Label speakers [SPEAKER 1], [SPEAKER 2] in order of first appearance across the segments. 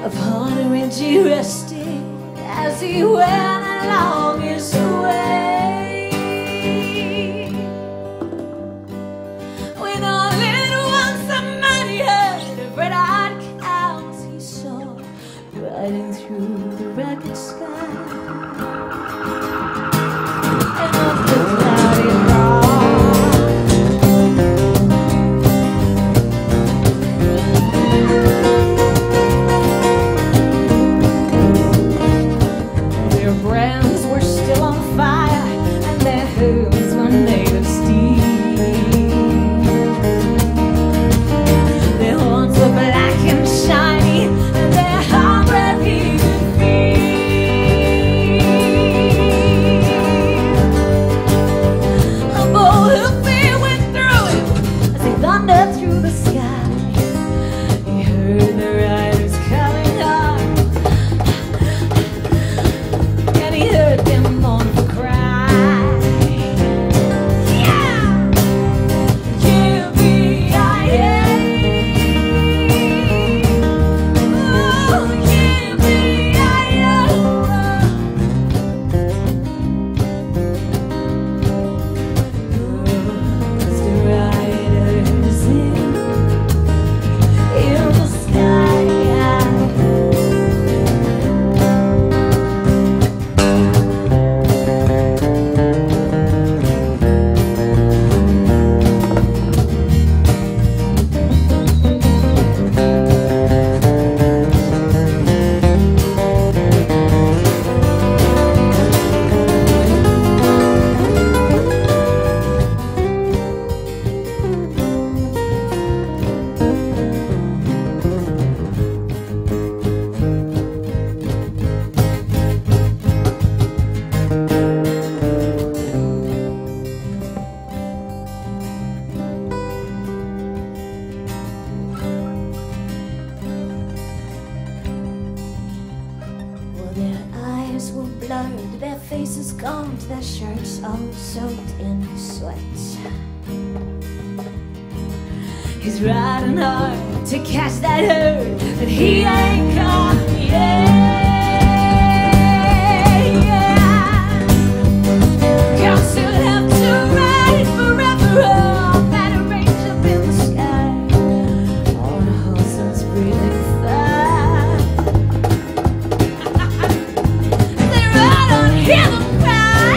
[SPEAKER 1] upon a wintry resting as he went along his way. With only once a man he heard of red-eyed cows he saw riding through the ragged sky. And up the cloudy their brands were still on fire, and their hooves were made of steel. Their horns were black and shiny, and their hard-breath he could feel. A bolt of fear went through him as he thundered through the sky. He heard the riders coming on, and he heard them mournful cry. Yeah! Yippee-yi-yay! Oh, yippee-yi-yo! The riders in the sky. Well, their eyes were blurred, their faces gaunt, their shirts all soaked in sweat. He's riding hard to catch that herd, but he ain't caught yet. Girls who have to ride forever on that range up in the sky, on horses breathing fire. They ride on, hear them cry.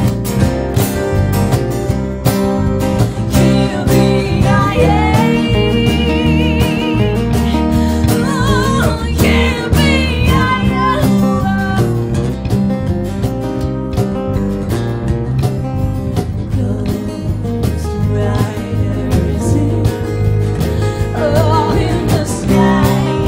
[SPEAKER 1] Yippee-yi-yay! Oh, yippee-yi-yo! Ghostriders in, oh, in the sky.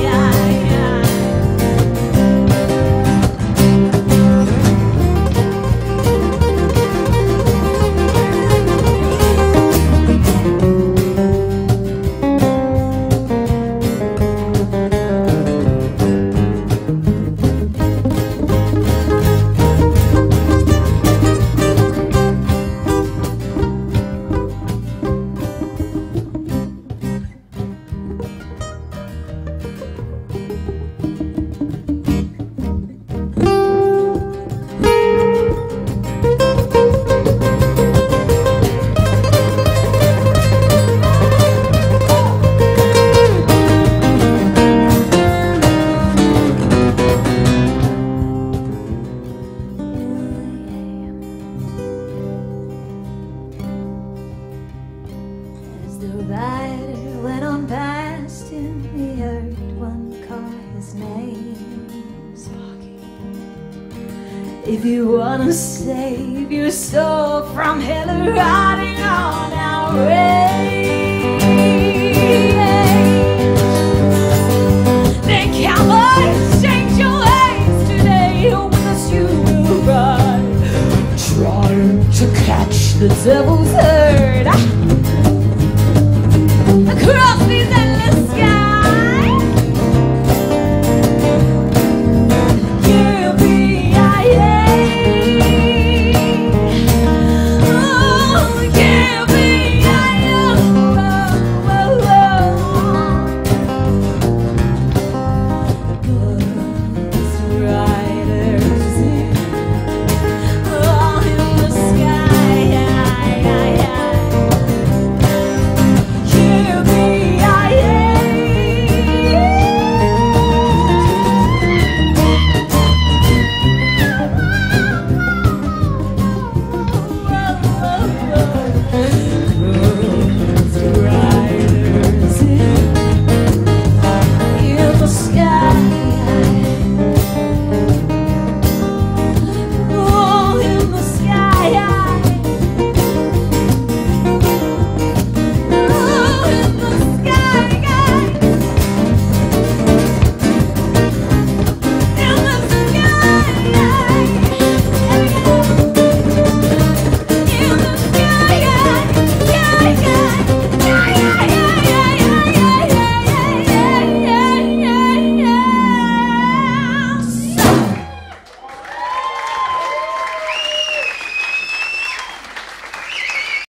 [SPEAKER 1] As the rider went on past him, he heard one call his name. Sparky, if you wanna save your soul from hell, riding on our way.